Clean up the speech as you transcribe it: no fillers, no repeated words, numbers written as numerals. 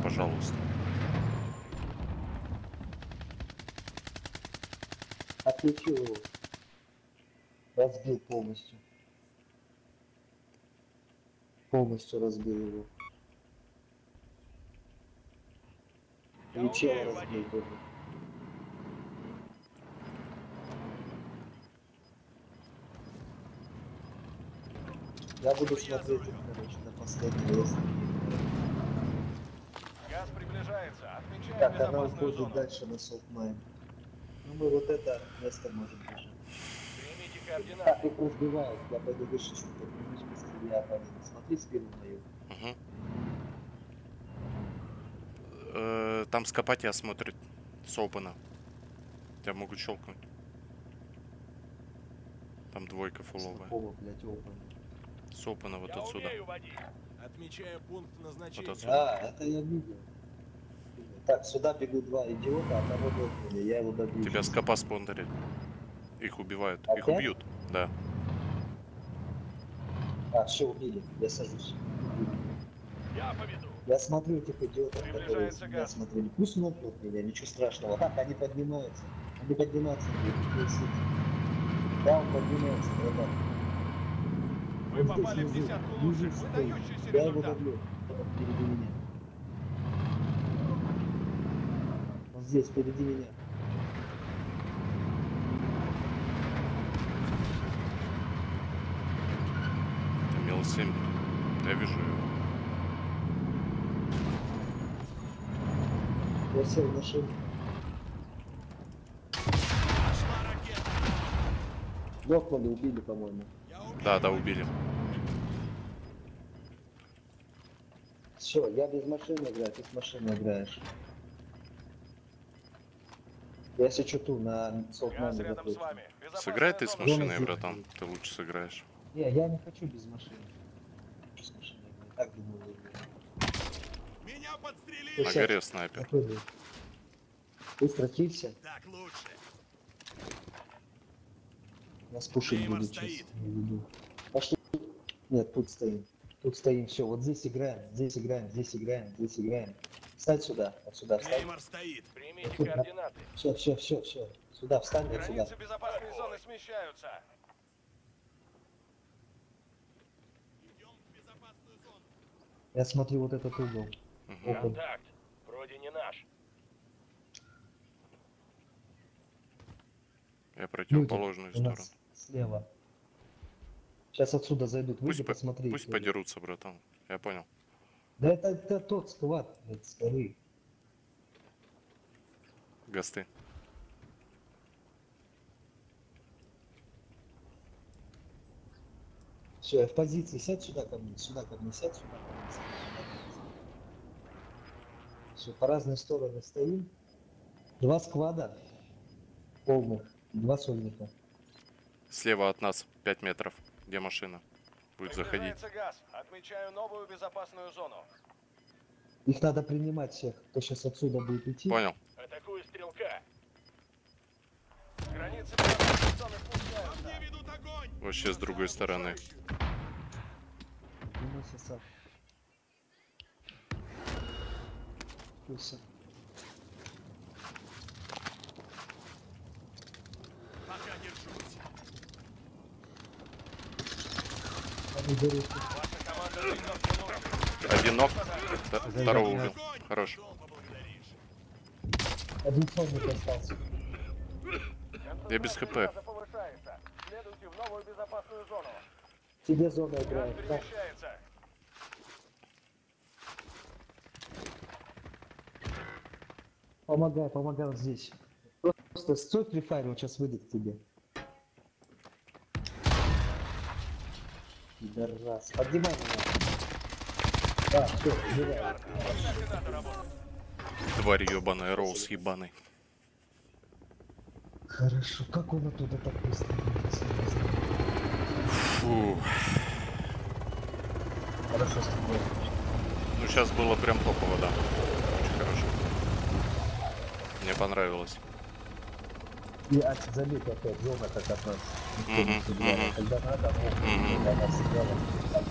пожалуйста. Отключил его. Разбил полностью. Полностью разбил его. И чела разбил тоже. Я буду смотреть их, короче, на последний лес. Газ приближается. Отмечаем Так, она безопасную уходит зону. дальше на Солтмайн. Ну мы вот это место можем держать. Примите Так, координаты. их разбивают. Я пойду вышечку поднимусь, постреляю по ним. Смотри спину мою. Угу. Там скопать смотрит с опена. Тебя могут щелкнуть. Там двойка фуловая. Какого, блядь, опана? С опена вот Я отсюда. умею водить. Отмечаем пункт назначения. Вот отсюда. А, это я видел. Так, сюда бегут два идиота, одного дохнули, я его добью. Тебя скопа спондарит. Их убивают. Их Опять? убьют. Да. А, все, убили, я сажусь. Я поведу. Я смотрю этих идиотов, которые Приближается меня газ. смотрели. Пусть нокнут меня, ничего страшного. Так, они поднимаются. Они поднимаются, блядь. Да, он поднимается, братан. Вы Вот здесь попали в внизу. десятку Внизу лучших. стоит. Выдающийся Я его результат. добью. Вот впереди меня. Вот здесь, впереди меня. Имел 7. Я вижу его. Я сел в машину. Дохнули, убили, по-моему. Да, да, убили. Все, я без машины играю, ты с машиной играешь. Я если что-то на Газ Солтмане рядом с захочу. вами. Безопасная Сыграй ты с зона. машиной, Зона братан. Ты лучше сыграешь. Не, я не хочу без машины. Хочу с машиной играть. Так думаю, играю. Меня подстрелили! Ты На щас горе снайпер. заходи. Быстро килься. Так лучше. Нас пушить Клеймор будет стоит. сейчас. Не веду. Пошли. Нет, тут стоим. Тут стоим, все. Вот здесь играем, здесь играем, здесь играем, здесь играем. Встань сюда, вот сюда встань. Клеймор стоит. Примите Тут на- координаты. Все. Сюда встань, вот сюда. Границы безопасной зоны смещаются. Идем в безопасную зону. Я смотрю вот этот угол. Угу. Опа. Контакт. Вроде не наш. Я Люди противоположную у сторону. нас слева. Сейчас отсюда зайдут. Выйди, посмотри. Пусть подерутся, братан. Я понял. Да это тот склад, блядь, с горы. Гасты. Все, я в позиции. Сядь сюда ко мне, сядь сюда ко мне, сядь сюда ко мне. Все, по разные стороны стоим. Два склада полных, два сольника. Слева от нас 5 метров. Где машина? Будет заходить. Приближается газ. Отмечаю новую безопасную зону. Их надо принимать всех, кто сейчас отсюда будет идти. Понял. Атакую стрелка. Границы безопасной зоны смещаются. Мне ведут огонь! Вообще с другой стороны. Выносится. Пусть. Пока держусь. Они берутся. Ваша команда движется лучше. Один ног. Второго убил. Огонь! Хорош. Дом поблагодаришь. Один сольник остался. Я без хп. Газа повышается. Следуйте в новую безопасную зону. Тебе зона Газ играет. Да. перемещается. Помогай вот здесь. Просто стой при файре, он сейчас выйдет к тебе. Пидорас. Поднимай меня. Да, все, убирай. Координаты работают. Тварь ебаная, Роуз ебаный. Хорошо, как он оттуда так быстро двигается? Фу. Хорошо с тобой. Ну сейчас было прям топово, да. Очень хорошо. Мне понравилось. И заметь опять, зона как от нас. Никто не Мгм, собирает. мгм. Когда надо, Мгм. когда нас сыграла,